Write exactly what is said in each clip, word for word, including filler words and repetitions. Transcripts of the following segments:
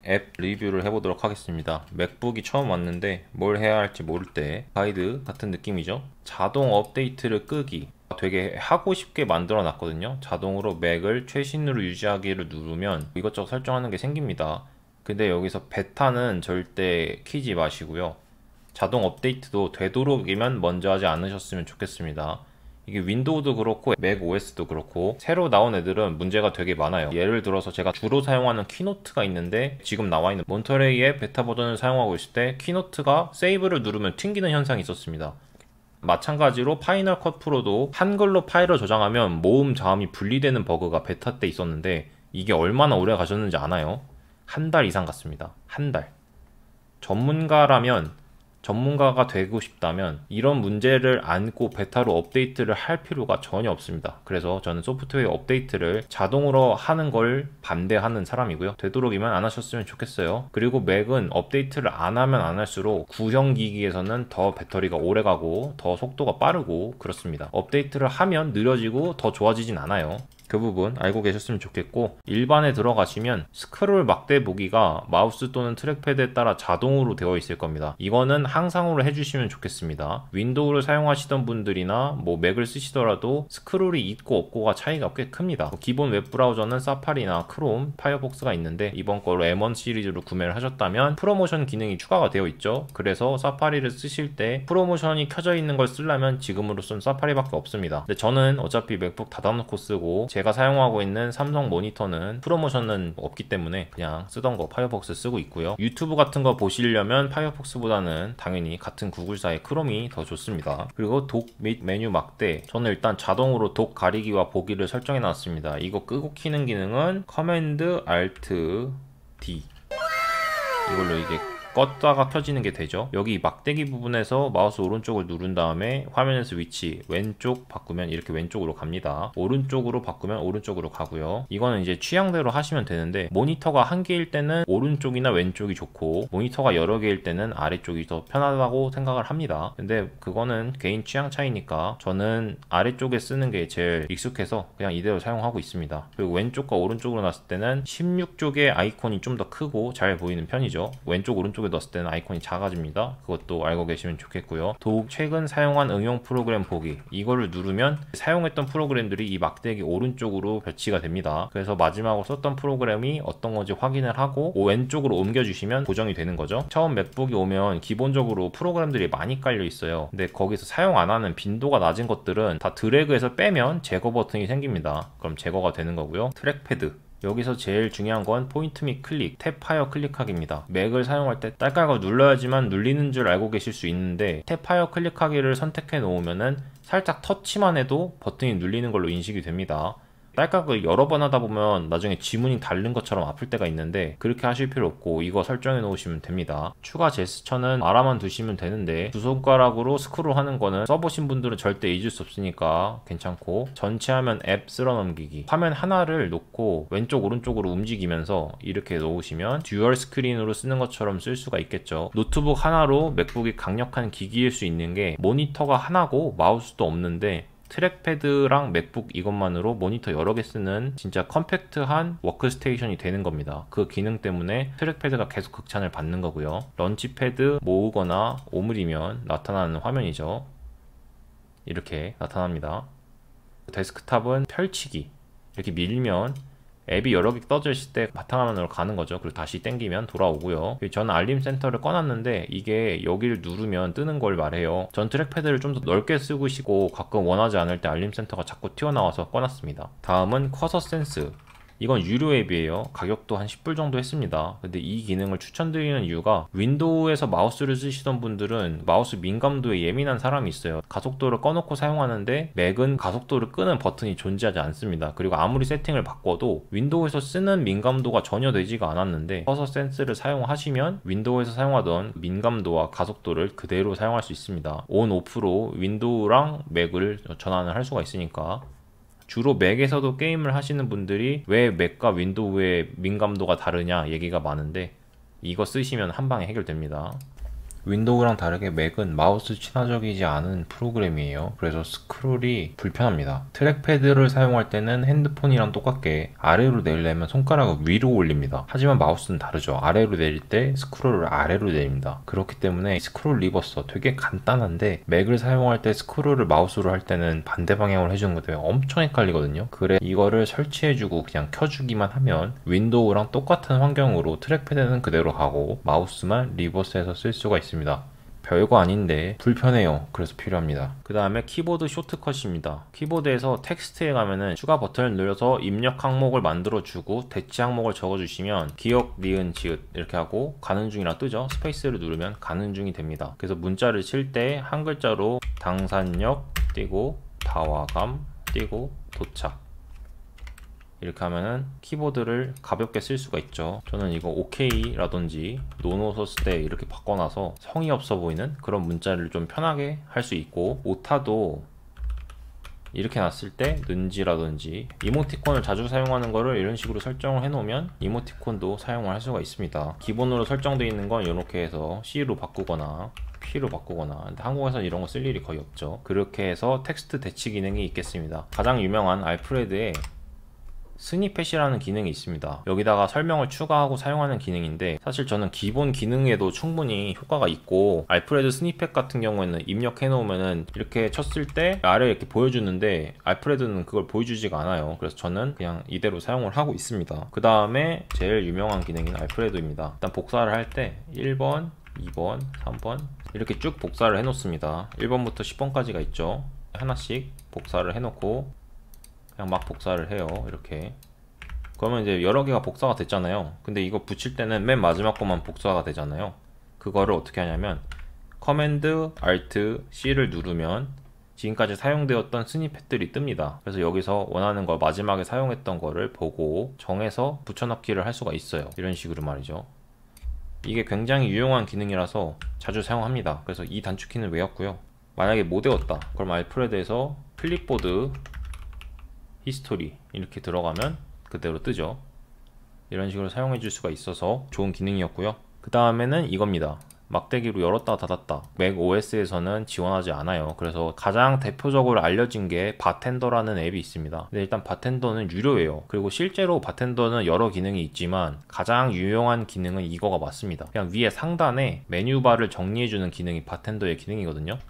앱 리뷰를 해보도록 하겠습니다. 맥북이 처음 왔는데 뭘 해야 할지 모를 때 가이드 같은 느낌이죠. 자동 업데이트를 끄기, 되게 하고 싶게 만들어 놨거든요. 자동으로 맥을 최신으로 유지하기를 누르면 이것저것 설정하는 게 생깁니다. 근데 여기서 베타는 절대 키지 마시고요. 자동 업데이트도 되도록이면 먼저 하지 않으셨으면 좋겠습니다. 이게 윈도우도 그렇고 맥 오에스도 그렇고 새로 나온 애들은 문제가 되게 많아요. 예를 들어서 제가 주로 사용하는 키노트가 있는데 지금 나와 있는 몬터레이의 베타 버전을 사용하고 있을 때 키노트가 세이브를 누르면 튕기는 현상이 있었습니다. 마찬가지로 파이널 컷 프로도 한글로 파일을 저장하면 모음 자음이 분리되는 버그가 베타 때 있었는데 이게 얼마나 오래 가셨는지 아나요? 한 달 이상 갔습니다. 한 달. 전문가라면 전문가가 되고 싶다면 이런 문제를 안고 베타로 업데이트를 할 필요가 전혀 없습니다. 그래서 저는 소프트웨어 업데이트를 자동으로 하는 걸 반대하는 사람이고요. 되도록이면 안 하셨으면 좋겠어요. 그리고 맥은 업데이트를 안 하면 안 할수록 구형 기기에서는 더 배터리가 오래 가고 더 속도가 빠르고 그렇습니다. 업데이트를 하면 느려지고 더 좋아지진 않아요. 그 부분 알고 계셨으면 좋겠고, 일반에 들어가시면 스크롤 막대 보기가 마우스 또는 트랙패드에 따라 자동으로 되어 있을 겁니다. 이거는 항상으로 해주시면 좋겠습니다. 윈도우를 사용하시던 분들이나 뭐 맥을 쓰시더라도 스크롤이 있고 없고가 차이가 꽤 큽니다. 기본 웹브라우저는 사파리나 크롬, 파이어폭스가 있는데 이번 거로 엠 원 시리즈로 구매를 하셨다면 프로모션 기능이 추가가 되어 있죠. 그래서 사파리를 쓰실 때 프로모션이 켜져 있는 걸 쓰려면 지금으로선 사파리밖에 없습니다. 근데 저는 어차피 맥북 닫아놓고 쓰고 제가 사용하고 있는 삼성 모니터는 프로모션은 없기 때문에 그냥 쓰던 거 파이어폭스 쓰고 있고요. 유튜브 같은 거 보시려면 파이어폭스보다는 당연히 같은 구글사의 크롬이 더 좋습니다. 그리고 독 및 메뉴 막대, 저는 일단 자동으로 독 가리기와 보기를 설정해 놨습니다. 이거 끄고 키는 기능은 커맨드 알트 디, 이걸로 이게 껐다가 켜지는 게 되죠. 여기 막대기 부분에서 마우스 오른쪽을 누른 다음에 화면에서 위치 왼쪽 바꾸면 이렇게 왼쪽으로 갑니다. 오른쪽으로 바꾸면 오른쪽으로 가고요. 이거는 이제 취향대로 하시면 되는데, 모니터가 한 개일 때는 오른쪽이나 왼쪽이 좋고 모니터가 여러 개일 때는 아래쪽이 더 편하다고 생각을 합니다. 근데 그거는 개인 취향 차이니까 저는 아래쪽에 쓰는 게 제일 익숙해서 그냥 이대로 사용하고 있습니다. 그리고 왼쪽과 오른쪽으로 놨을 때는 십육 쪽의 아이콘이 좀 더 크고 잘 보이는 편이죠. 왼쪽 오른쪽에 넣었을 때는 아이콘이 작아집니다. 그것도 알고 계시면 좋겠고요. 더욱 최근 사용한 응용 프로그램 보기, 이거를 누르면 사용했던 프로그램들이 이 막대기 오른쪽으로 배치가 됩니다. 그래서 마지막으로 썼던 프로그램이 어떤 건지 확인을 하고 왼쪽으로 옮겨주시면 고정이 되는 거죠. 처음 맥북이 오면 기본적으로 프로그램들이 많이 깔려 있어요. 근데 거기서 사용 안 하는 빈도가 낮은 것들은 다 드래그해서 빼면 제거 버튼이 생깁니다. 그럼 제거가 되는 거고요. 트랙패드, 여기서 제일 중요한 건 포인트 및 클릭, 탭하여 클릭하기입니다. 맥을 사용할 때 딸깍을 눌러야지만 눌리는 줄 알고 계실 수 있는데, 탭하여 클릭하기를 선택해 놓으면은 살짝 터치만 해도 버튼이 눌리는 걸로 인식이 됩니다. 딸깍을 여러 번 하다 보면 나중에 지문이 닳는 것처럼 아플 때가 있는데 그렇게 하실 필요 없고 이거 설정해 놓으시면 됩니다. 추가 제스처는 알아만 두시면 되는데, 두 손가락으로 스크롤 하는 거는 써보신 분들은 절대 잊을 수 없으니까 괜찮고, 전체 화면 앱 쓸어 넘기기, 화면 하나를 놓고 왼쪽 오른쪽으로 움직이면서 이렇게 놓으시면 듀얼 스크린으로 쓰는 것처럼 쓸 수가 있겠죠. 노트북 하나로 맥북이 강력한 기기일 수 있는 게 모니터가 하나고 마우스도 없는데, 트랙패드랑 맥북 이것만으로 모니터 여러 개 쓰는 진짜 컴팩트한 워크스테이션이 되는 겁니다. 그 기능 때문에 트랙패드가 계속 극찬을 받는 거고요. 런치패드 모으거나 오므리면 나타나는 화면이죠. 이렇게 나타납니다. 데스크탑은 펼치기, 이렇게 밀면 앱이 여러 개 떠져 있을 때 바탕화면으로 가는 거죠. 그리고 다시 당기면 돌아오고요. 저는 알림 센터를 꺼놨는데 이게 여기를 누르면 뜨는 걸 말해요. 전 트랙패드를 좀 더 넓게 쓰고 싶고 가끔 원하지 않을 때 알림 센터가 자꾸 튀어나와서 꺼놨습니다. 다음은 커서 센스, 이건 유료 앱이에요. 가격도 한 십 불 정도 했습니다. 근데 이 기능을 추천드리는 이유가, 윈도우에서 마우스를 쓰시던 분들은 마우스 민감도에 예민한 사람이 있어요. 가속도를 꺼놓고 사용하는데 맥은 가속도를 끄는 버튼이 존재하지 않습니다. 그리고 아무리 세팅을 바꿔도 윈도우에서 쓰는 민감도가 전혀 되지가 않았는데, 커서 센스를 사용하시면 윈도우에서 사용하던 민감도와 가속도를 그대로 사용할 수 있습니다. 온, 오프로 윈도우랑 맥을 전환을 할 수가 있으니까. 주로 맥에서도 게임을 하시는 분들이 왜 맥과 윈도우의 민감도가 다르냐 얘기가 많은데, 이거 쓰시면 한 방에 해결됩니다. 윈도우랑 다르게 맥은 마우스 친화적이지 않은 프로그램이에요. 그래서 스크롤이 불편합니다. 트랙패드를 사용할 때는 핸드폰이랑 똑같게 아래로 내리려면 손가락을 위로 올립니다. 하지만 마우스는 다르죠. 아래로 내릴 때 스크롤을 아래로 내립니다. 그렇기 때문에 스크롤 리버서 되게 간단한데 맥을 사용할 때 스크롤을 마우스로 할 때는 반대 방향으로 해주는 것 때문에 엄청 헷갈리거든요. 그래 이거를 설치해주고 그냥 켜주기만 하면 윈도우랑 똑같은 환경으로 트랙패드는 그대로 가고 마우스만 리버스해서 쓸 수가 있습니다. 별거 아닌데 불편해요. 그래서 필요합니다. 그 다음에 키보드 쇼트컷입니다. 키보드에서 텍스트에 가면은 추가 버튼을 눌러서 입력 항목을 만들어 주고 대치 항목을 적어 주시면 기억, 니은, 지읒 이렇게 하고 가는 중이라 뜨죠. 스페이스를 누르면 가는 중이 됩니다. 그래서 문자를 칠 때 한 글자로 당산역 띄고 다와감 띄고 도착 이렇게 하면은 키보드를 가볍게 쓸 수가 있죠. 저는 이거 오케이라든지 노노 썼을 때 이렇게 바꿔놔서 성의 없어 보이는 그런 문자를 좀 편하게 할 수 있고, 오타도 이렇게 놨을 때 는지라든지 이모티콘을 자주 사용하는 거를 이런 식으로 설정을 해 놓으면 이모티콘도 사용을 할 수가 있습니다. 기본으로 설정되어 있는 건 이렇게 해서 C로 바꾸거나 P로 바꾸거나, 근데 한국에서는 이런 거 쓸 일이 거의 없죠. 그렇게 해서 텍스트 대치 기능이 있겠습니다. 가장 유명한 알프레드에 스니펫이라는 기능이 있습니다. 여기다가 설명을 추가하고 사용하는 기능인데, 사실 저는 기본 기능에도 충분히 효과가 있고, 알프레드 스니펫 같은 경우에는 입력해 놓으면은 이렇게 쳤을 때 아래에 이렇게 보여주는데 알프레드는 그걸 보여주지가 않아요. 그래서 저는 그냥 이대로 사용을 하고 있습니다. 그 다음에 제일 유명한 기능인 알프레드입니다. 일단 복사를 할 때 일 번, 이 번, 삼 번 이렇게 쭉 복사를 해 놓습니다. 일 번부터 십 번까지가 있죠. 하나씩 복사를 해 놓고 그냥 막 복사를 해요. 이렇게. 그러면 이제 여러 개가 복사가 됐잖아요. 근데 이거 붙일 때는 맨 마지막 것만 복사가 되잖아요. 그거를 어떻게 하냐면 커맨드 알트 C를 누르면 지금까지 사용되었던 스니펫들이 뜹니다. 그래서 여기서 원하는 걸 마지막에 사용했던 거를 보고 정해서 붙여넣기를 할 수가 있어요. 이런 식으로 말이죠. 이게 굉장히 유용한 기능이라서 자주 사용합니다. 그래서 이 단축키는 외웠고요. 만약에 못 외웠다, 그럼 알프레드에서 클립보드 히스토리 이렇게 들어가면 그대로 뜨죠. 이런 식으로 사용해 줄 수가 있어서 좋은 기능이었고요. 그 다음에는 이겁니다. 막대기로 열었다 닫았다. 맥오에스에서는 지원하지 않아요. 그래서 가장 대표적으로 알려진 게 바텐더라는 앱이 있습니다. 근데 일단 바텐더는 유료예요. 그리고 실제로 바텐더는 여러 기능이 있지만 가장 유용한 기능은 이거가 맞습니다. 그냥 위에 상단에 메뉴바를 정리해주는 기능이 바텐더의 기능이거든요.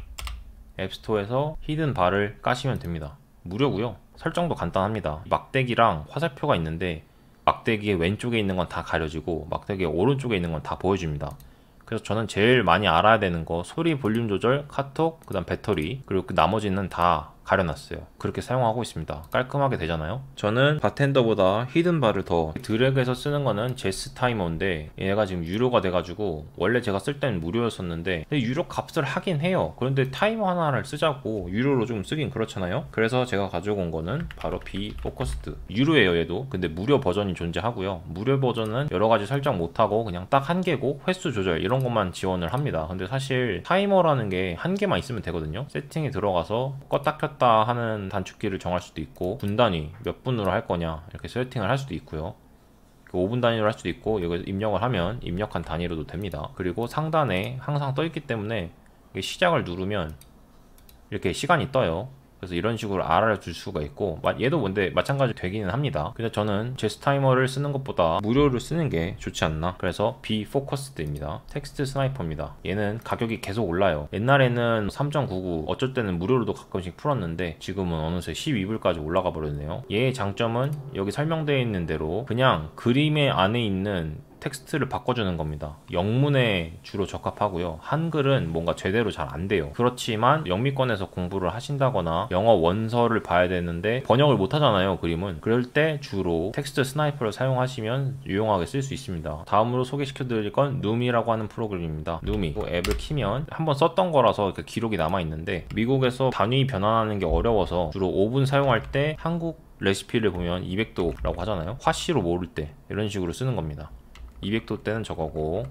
앱스토어에서 히든 바를 까시면 됩니다. 무료고요. 설정도 간단합니다. 막대기랑 화살표가 있는데 막대기의 왼쪽에 있는 건 다 가려지고 막대기의 오른쪽에 있는 건 다 보여줍니다. 그래서 저는 제일 많이 알아야 되는 거 소리 볼륨 조절, 카톡, 그 다음 배터리, 그리고 그 나머지는 다 가려놨어요. 그렇게 사용하고 있습니다. 깔끔하게 되잖아요. 저는 바텐더보다 히든바를 더 드래그해서 쓰는 거는 제스 타이머인데, 얘가 지금 유료가 돼가지고 원래 제가 쓸 때는 무료였었는데 근데 유료 값을 하긴 해요. 그런데 타이머 하나를 쓰자고 유료로 좀 쓰긴 그렇잖아요. 그래서 제가 가지고 온 거는 바로 비 포커스드. 유료예요 얘도. 근데 무료 버전이 존재하고요. 무료 버전은 여러가지 설정 못하고 그냥 딱 한 개고 횟수 조절 이런 것만 지원을 합니다. 근데 사실 타이머라는 게 한 개만 있으면 되거든요. 세팅에 들어가서 껐다 켰다 하는 단축키를 정할 수도 있고, 분 단위 몇 분으로 할 거냐 이렇게 세팅을 할 수도 있고요. 오 분 단위로 할 수도 있고, 여기서 입력을 하면 입력한 단위로도 됩니다. 그리고 상단에 항상 떠 있기 때문에 시작을 누르면 이렇게 시간이 떠요. 그래서 이런 식으로 알아줄 수가 있고, 얘도 뭔데 마찬가지로 되기는 합니다. 근데 저는 제스 타이머를 쓰는 것보다 무료를 쓰는 게 좋지 않나. 그래서 비 포커스드입니다. 텍스트 스나이퍼입니다. 얘는 가격이 계속 올라요. 옛날에는 삼 점 구구, 어쩔 때는 무료로도 가끔씩 풀었는데 지금은 어느새 십이 불까지 올라가 버렸네요. 얘의 장점은 여기 설명되어 있는 대로 그냥 그림의 안에 있는 텍스트를 바꿔주는 겁니다. 영문에 주로 적합하고요. 한글은 뭔가 제대로 잘 안 돼요. 그렇지만 영미권에서 공부를 하신다거나 영어 원서를 봐야 되는데 번역을 못 하잖아요, 그림은. 그럴 때 주로 텍스트 스나이퍼를 사용하시면 유용하게 쓸 수 있습니다. 다음으로 소개시켜 드릴 건 누미라고 하는 프로그램입니다. 누미 앱을 키면 한번 썼던 거라서 그 기록이 남아 있는데, 미국에서 단위 변환하는 게 어려워서 주로 오븐 사용할 때 한국 레시피를 보면 이백 도라고 하잖아요. 화씨로 모를 때 이런 식으로 쓰는 겁니다. 이백 도 때는 저거고,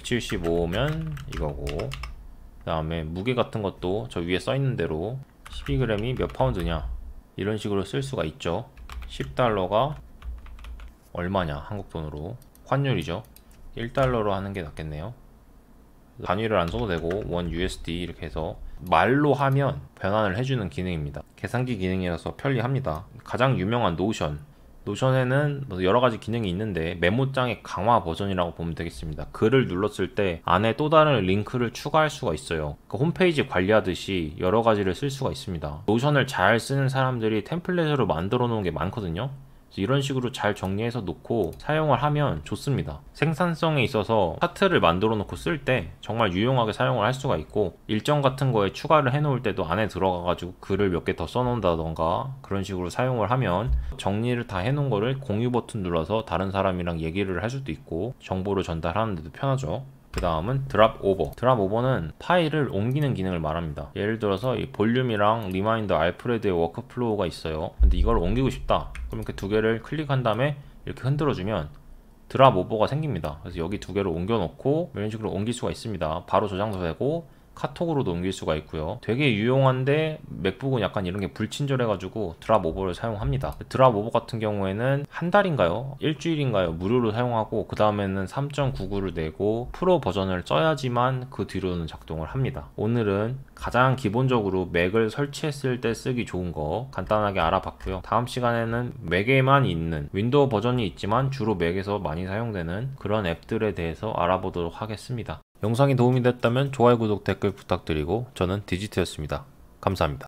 백칠십오면 이거고, 그 다음에 무게 같은 것도 저 위에 써있는 대로 십이 그램이 몇 파운드냐 이런 식으로 쓸 수가 있죠. 십 달러가 얼마냐 한국 돈으로, 환율이죠. 일 달러로 하는 게 낫겠네요. 단위를 안 써도 되고 원 유에스디 이렇게 해서 말로 하면 변환을 해주는 기능입니다. 계산기 기능이라서 편리합니다. 가장 유명한 노션, 노션에는 여러가지 기능이 있는데 메모장의 강화 버전이라고 보면 되겠습니다. 글을 눌렀을 때 안에 또 다른 링크를 추가할 수가 있어요. 그 홈페이지 관리하듯이 여러가지를 쓸 수가 있습니다. 노션을 잘 쓰는 사람들이 템플릿으로 만들어 놓은 게 많거든요. 이런 식으로 잘 정리해서 놓고 사용을 하면 좋습니다. 생산성에 있어서 차트를 만들어 놓고 쓸 때 정말 유용하게 사용을 할 수가 있고, 일정 같은 거에 추가를 해 놓을 때도 안에 들어가 가지고 글을 몇 개 더 써 놓는다던가 그런 식으로 사용을 하면 정리를 다 해 놓은 거를 공유 버튼 눌러서 다른 사람이랑 얘기를 할 수도 있고 정보를 전달하는 데도 편하죠. 그 다음은 드랍 오버. 드랍 오버는 파일을 옮기는 기능을 말합니다. 예를 들어서 이 볼륨이랑 리마인더 알프레드의 워크플로우가 있어요. 근데 이걸 옮기고 싶다. 그럼 이렇게 두 개를 클릭한 다음에 이렇게 흔들어주면 드랍 오버가 생깁니다. 그래서 여기 두 개를 옮겨 놓고 이런 식으로 옮길 수가 있습니다. 바로 저장도 되고 카톡으로도 옮길 수가 있고요. 되게 유용한데 맥북은 약간 이런 게 불친절해 가지고 드랍 오버를 사용합니다. 드랍 오버 같은 경우에는 한 달인가요? 일주일인가요? 무료로 사용하고 그 다음에는 삼 점 구구를 내고 프로 버전을 써야지만 그 뒤로는 작동을 합니다. 오늘은 가장 기본적으로 맥을 설치했을 때 쓰기 좋은 거 간단하게 알아봤고요. 다음 시간에는 맥에만 있는 윈도우 버전이 있지만 주로 맥에서 많이 사용되는 그런 앱들에 대해서 알아보도록 하겠습니다. 영상이 도움이 됐다면 좋아요, 구독, 댓글 부탁드리고 저는 디지트였습니다. 감사합니다.